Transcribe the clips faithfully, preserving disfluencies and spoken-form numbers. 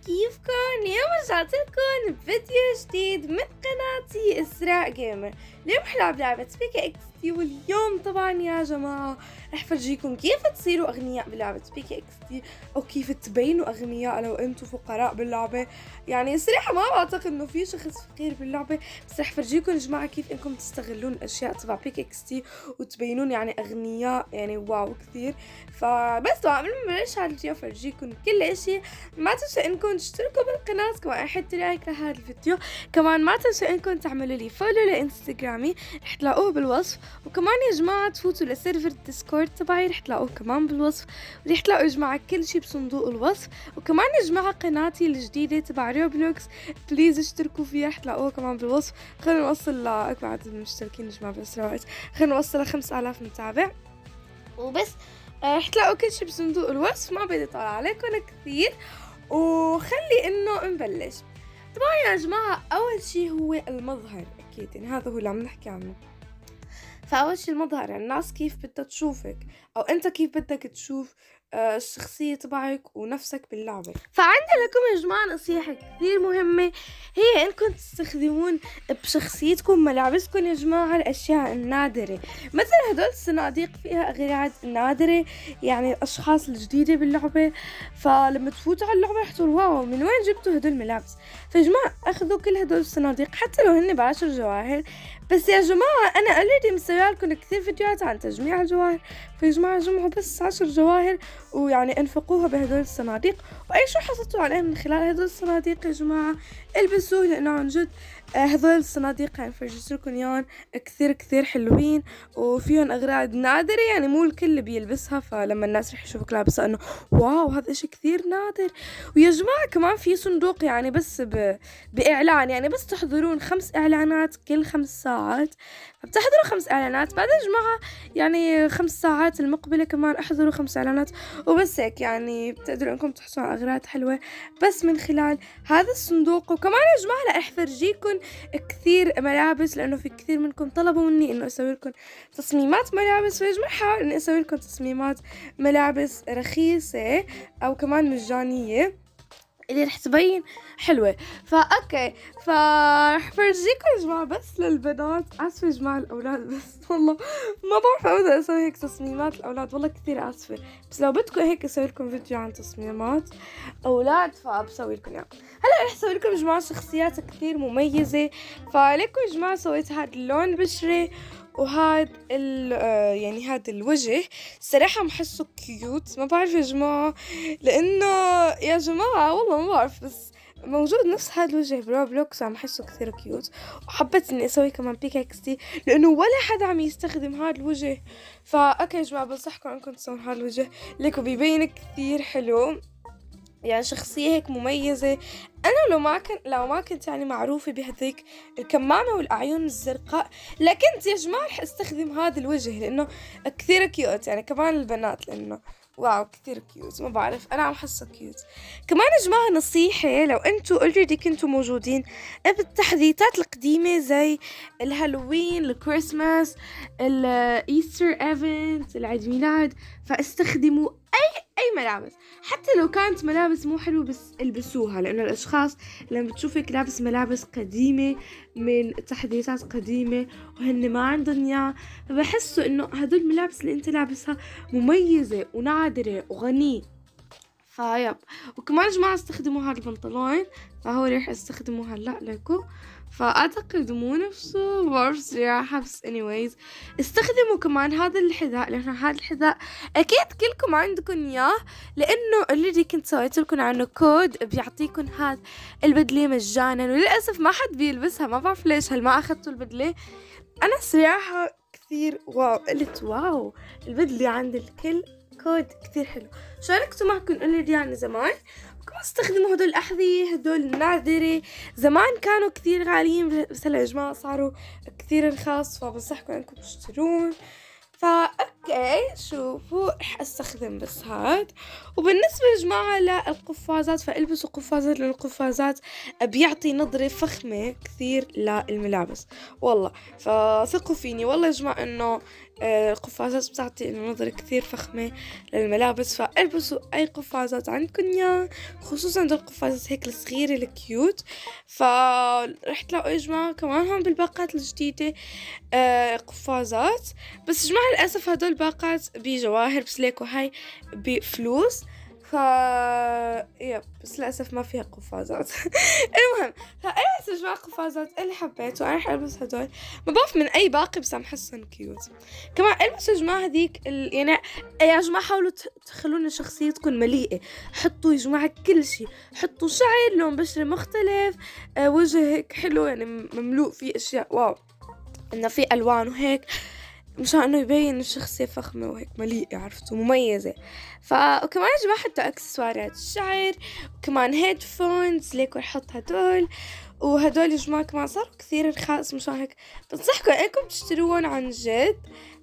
كيفكن؟ اليوم رجعت لكم بفيديو جديد من قناتي إسراء جيمر. اليوم رح نلعب لعبة بيكي إكس تي، واليوم طبعا يا جماعة رح فرجيكم كيف تصيروا أغنياء بلعبة بيكي إكس تي، أو كيف تبينوا أغنياء لو أنتم فقراء باللعبة. يعني صراحة ما بعتقد إنه في شخص فقير باللعبة، بس رح فرجيكم يا جماعة كيف إنكم تستغلون الأشياء تبع بيكي إكس تي وتبينون يعني أغنياء، يعني واو كثير. فبس طبعا قبل ما نبلش هذا الفيديو فرجيكم كل إشي، ما تنسوا إنكم تشتركوا بالقناة، كمان حطوا لايك لهذا الفيديو، كمان ما تنسوا إنكم تعملوا لي فولو لإنستغرامي رح تلاقوه بالوصف، وكمان يا جماعة تفوتوا لسيرفر الديسكورد تبعي رح تلاقوه كمان بالوصف، ورح تلاقوا يا جماعة كل شي بصندوق الوصف. وكمان يا جماعة قناتي الجديدة تبع روبلوكس بليز اشتركوا فيها رح تلاقوها كمان بالوصف. خلينا نوصل لأكبر عدد من المشتركين يا جماعة بأسرع وقت، خلينا نوصل لخمس آلاف متابع وبس. رح تلاقوا كل شي بصندوق الوصف، ما بدي طالع عليكم كثير، وخلي انه نبلش. طبعا يا جماعة اول شي هو المظهر، اكيد يعني هذا هو اللي عم نحكي عنه. فاول شي المظهر، يعني الناس كيف بدها تشوفك، او انت كيف بدك تشوف آه الشخصية تبعك ونفسك باللعبة. فعندي لكم يا جماعة نصيحة كثير مهمة، هي انكم تستخدمون بشخصيتكم ملابسكم يا جماعة الاشياء النادرة، مثل هدول الصناديق فيها اغراض نادرة، يعني الاشخاص الجديدة باللعبة. فلما تفوتوا على اللعبة رح تقولوا واو من وين جبتوا هدول الملابس. فيا جماعة اخذوا كل هدول الصناديق حتى لو هن بعشر جواهر. بس يا جماعة أنا أوريدي مسوية لكم كثير فيديوهات عن تجميع الجواهر، فيا جماعة جمعوا بس عشر جواهر ويعني انفقوها بهدول الصناديق، وأي شو حصلتوا عليه من خلال هدول الصناديق يا جماعة البسوه، لأنه عن جد هذول الصناديق يعني فرجيت لكم اياهم كثير كثير حلوين، وفيهم اغراض نادرة، يعني مو الكل بيلبسها، فلما الناس رح يشوفك لابسها انه واو هذا اشي كثير نادر. ويا جماعة كمان في صندوق يعني بس ب... باعلان، يعني بس تحضرون خمس اعلانات كل خمس ساعات، فبتحضروا خمس اعلانات، بعد يا جماعة يعني خمس ساعات المقبلة كمان احضروا خمس اعلانات، وبس هيك يعني بتقدروا انكم تحصلوا على اغراض حلوة بس من خلال هذا الصندوق. وكمان يا جماعة رح فرجيكم كثير ملابس، لانه في كثير منكم طلبوا مني انه اسوي لكم تصميمات ملابس، فيا جماعة حاول اني اسوي لكم تصميمات ملابس رخيصة او كمان مجانية اللي رح تبين حلوة. فاوكي فرح فرجيكم يا جماعة بس للبنات، اسفة يا جماعة الاولاد بس والله ما بعرف ابدا اسوي هيك تصميمات الاولاد، والله كثير اسفة، بس لو بدكم هيك اسوي لكم فيديو عن تصميمات اولاد فبسوي لكم اياه. هلا رح اسوي لكم يا جماعة شخصيات كثير مميزة، فليكم يا جماعة سويت هذا اللون البشرة وهذا ال آه يعني هذا الوجه، صراحة محسه كيوت، ما بعرف يا جماعة لأنه يا جماعة والله ما بعرف، بس موجود نفس هذا الوجه بروبلوكس وعم حسه كثير كيوت، وحبيت اني اسوي كمان بيك اكس تي لانه ولا حدا عم يستخدم هذا الوجه. فاوكي يا جماعة بنصحكم انكم تسوون هذا الوجه، ليكو بيبين كثير حلو، يعني شخصية هيك مميزة. أنا لو ما كنت لو ما كنت يعني معروفة بهذيك الكمامة والأعين الزرقاء لكنت يا جماعة رح استخدم هذا الوجه لأنه كثير كيوت، يعني كمان البنات لأنه واو كثير كيوت، ما بعرف أنا عم حسه كيوت. كمان يا جماعة نصيحة، لو أنتوا اوريدي كنتوا موجودين بالتحديثات القديمة زي الهالوين، الكريسماس، الإيستر إيفنت، العيد ميلاد، فاستخدموا أي أي ملابس، حتى لو كانت ملابس مو حلوة بس البسوها، لأنه الأشخاص لما بتشوفك لابس ملابس قديمة من تحديثات قديمة وهن ما عندهم إياه، فبحسوا إنه هدول الملابس اللي أنت لابسها مميزة ونادرة وغنية. فيب وكمان يا جماعة استخدموا هذا البنطلون، فهو رح استخدمه هلا لكم، فأعتقد مو نفسه بعرف صراحة، بس anyways استخدموا كمان هذا الحذاء، لأنه هذا الحذاء أكيد كلكم عندكم إياه، لأنه اللي كنت سويت لكم عنه كود بيعطيكم هذا البدلة مجانا، وللأسف ما حد بيلبسها، ما بعرف ليش هل ما أخذتوا البدلة. أنا صراحة كثير واو قلت واو البدلة عند الكل كود كثير حلو، شاركته معكم اوريدي يعني زمان. وكمان استخدموا هدول الأحذية هدول نادرة، زمان كانوا كثير غاليين بس هلا يا جماعة صاروا كثير رخاص، فبنصحكم انكم تشترون. فا اوكي شوفوا رح استخدم بس هاد. وبالنسبة يا جماعة للقفازات فالبسوا قفازات، لأن القفازات بيعطي نظرة فخمة كثير للملابس والله، فثقوا فيني والله يا جماعة انه القفازات بتعطي إنه نظرة كثير فخمة للملابس، فالبسوا أي قفازات عندكن يا خصوصا دول القفازات هيك الصغيرة الكيوت. فرح تلاقوا يا جماعة كمان هون بالباقات الجديدة آه قفازات، بس يا جماعة للأسف هدول الباقات بجواهر، بس ليكوا هاي بفلوس، ف يب بس للأسف ما فيها قفازات. المهم فألبس يا جماعة قفازات اللي حبيته، أنا رح ألبس هدول، ما بعرف من أي باقي بس عم حسن كيوت. كمان ألبسوا يا جماعة هذيك ال... يعني يا جماعة حاولوا تخلون شخصيتكم مليئة، حطوا يا جماعة كل شي، حطوا شعر، لون بشرة مختلف، آه وجه هيك حلو يعني مملوء فيه أشياء واو، إنه في ألوان وهيك مشان انه يبين الشخصية فخمة وهيك مليئة، عرفتوا مميزة. ف وكمان يا جماعة حتى اكسسوارات الشعر، وكمان هيدفونز ليكوا نحط هدول، وهدول يا جماعة كمان صاروا كثير رخاص، مشان هيك بنصحكم انكم تشتروهم عن جد،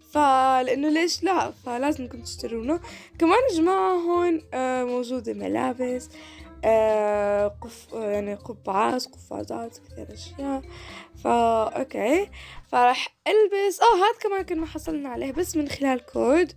فلانه ليش لا، فلازم انكم تشترونه. كمان يا جماعة هون آه موجودة ملابس، آه قف يعني قبعات قفازات كثير اشياء، فا اوكي فراح البس اه هاد كمان كنا حصلنا عليه بس من خلال كود.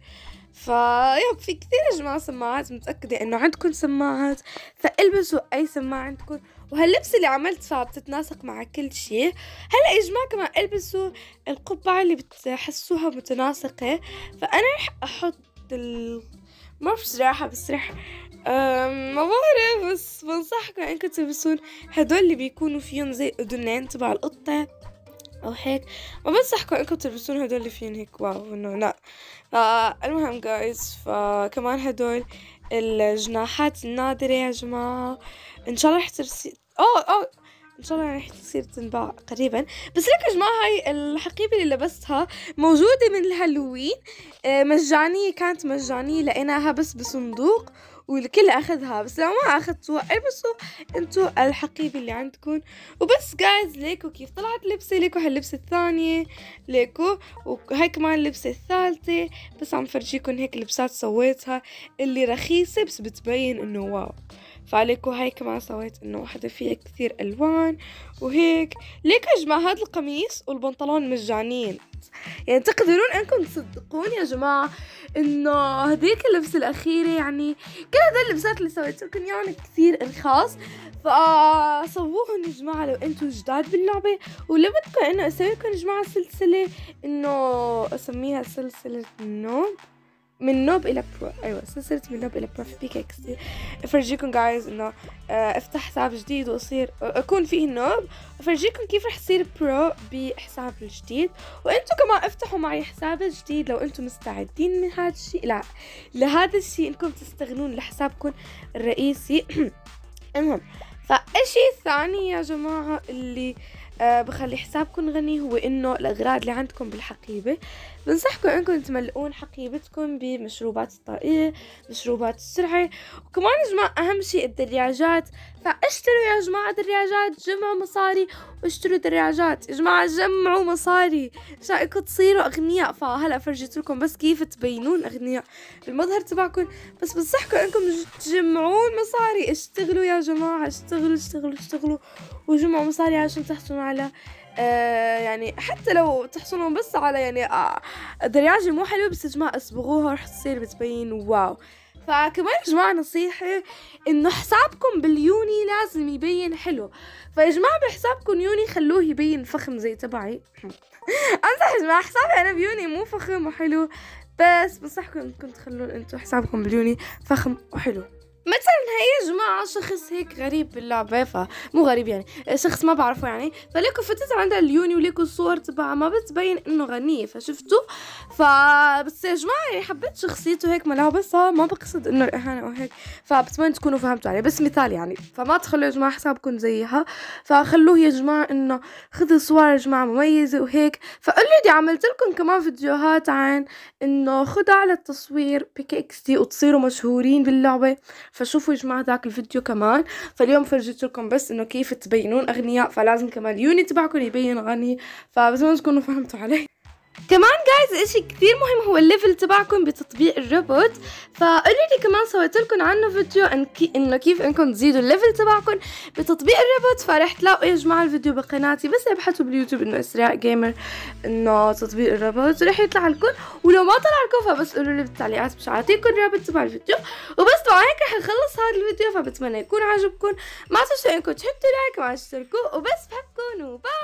فا يب في كثير يا جماعة سماعات، متأكدة انه عندكم سماعات، فالبسوا اي سماعة عندكم، وهاللبس اللي عملت فيها بتتناسق مع كل شيء. هلا يا جماعة كمان البسوا القبعة اللي بتحسوها متناسقة، فانا رح احط ال ما بعرف صراحة، بس رح أم ما بعرف، بس بنصحكم انكم تلبسون هدول اللي بيكونوا فيهم زي اذنين تبع القطة او هيك، ما بنصحكم انكم تلبسون هدول اللي فيهم هيك واو انه لا. فالمهم جايز، فكمان هدول الجناحات النادرة يا جماعة ان شاء الله رح تصير اوه اوه ان شاء الله رح تصير تنباع قريبا. بس لك يا جماعة هاي الحقيبة اللي لبستها موجودة من الهالوين، مجانية، كانت مجانية، لقيناها بس بصندوق والكل اخذها، بس لو ما اخذتوها البسوا انتو الحقيبة اللي عندكم وبس. جايز ليكو كيف طلعت لبسة، ليكو هاللبسة الثانية، ليكو وهي كمان اللبسة الثالثة، بس عم فرجيكم هيك لبسات سويتها اللي رخيصة بس بتبين انه واو. فعليكو هاي كمان سويت انه واحدة فيها كثير الوان وهيك. ليكو يا جماعة هاد القميص والبنطلون مجانين، يعني تقدرون انكم تصدقون يا جماعة انه هذيك اللبسة الاخيرة يعني كل هذول اللبسات اللي سويت لكم يعني كثير رخاص، فصووهم يا جماعة لو انتم جداد باللعبة. ولا بدكم انه اسوي لكم يا جماعة سلسلة، انه اسميها سلسلة نوب من نوب الى برو، ايوه سلسلة من نوب الى برو في بيك اكس دي، افرجيكم جايز انه افتح حساب جديد واصير اكون فيه نوب، افرجيكم كيف رح يصير برو بحساب الجديد، وانتم كمان افتحوا معي حساب جديد لو انتم مستعدين من هذا الشيء، لا لهذا الشيء انكم تستغنون لحسابكم الرئيسي. المهم فالشي الثاني يا جماعة اللي أه بخلي حسابكم غني هو انه الاغراض اللي عندكم بالحقيبة، بنصحكم انكم تملؤون حقيبتكم بمشروبات الطاقية، مشروبات السرعة، وكمان يا جماعة اهم شيء الدراجات، فاشتروا يا جماعة دراجات، جمعوا مصاري واشتروا دراجات يا جماعة، جمعوا مصاري عشان تصيروا اغنياء. فهلا فرجيت لكم بس كيف تبينون اغنياء بالمظهر تبعكم، بس بنصحكم انكم تجمعون مصاري، اشتغلوا يا جماعة، اشتغلوا اشتغلوا اشتغلوا وجمعوا مصاري عشان تحصلوا على آه يعني حتى لو تحصلون بس على يعني آه دراجة مو حلوة، بس يا جماعة اصبغوها رح تصير بتبين واو. فكمان يا جماعة نصيحة انه حسابكم باليوني لازم يبين حلو، فيا جماعة بحسابكم يوني خلوه يبين فخم زي تبعي. امزح يا جماعة، حسابي انا بيوني مو فخم وحلو، بس بنصحكم انكم تخلون انتو حسابكم باليوني فخم وحلو. مثلا هي يا جماعة شخص هيك غريب باللعبة، فمو غريب يعني شخص ما بعرفه يعني، فليكو فتت عندها اليوني وليكو الصور تبعها ما بتبين انه غنية، فشفتوا فبس يا جماعة يعني حبيت شخصيته هيك ملابسها، ما بقصد انه الاهانة او هيك، فبتمنى تكونوا فهمتوا عليه، بس مثال يعني، فما تخلوا يا جماعة حسابكم زيها، فخلوه يا جماعة انه خذوا صور يا جماعة مميزة وهيك. فاوريدي عملت لكم كمان فيديوهات عن انه خدوا على التصوير بيك اكس دي وتصيروا مشهورين باللعبة، فشوفوا يا جماعة ذاك الفيديو كمان. فاليوم فرجيت لكم بس انه كيف تبينون اغنياء، فلازم كمان اليوني تبعكم يبين غني، فبتمنى تكونوا فهمتوا علي. كمان جايز اشي كتير مهم هو الليفل تبعكم بتطبيق الروبوت. فاوريدي كمان سويت لكم عنه فيديو إن كي انه كيف انكم تزيدوا الليفل تبعكم بتطبيق الروبوت. فرح تلاقوا يا جماعه الفيديو بقناتي، بس ابحثوا باليوتيوب انه اسراء جيمر انه تطبيق الروبوت ورح يطلع لكم. ولو ما طلع لكم فبس قولوا لي بالتعليقات مش اعطيكم الرابط تبع الفيديو. وبس طبعا هيك رح نخلص هذا الفيديو، فبتمنى يكون عجبكم. ما تنسوا انكم تحطوا لايك وما تشتركوا، وبس بحبكم وباي.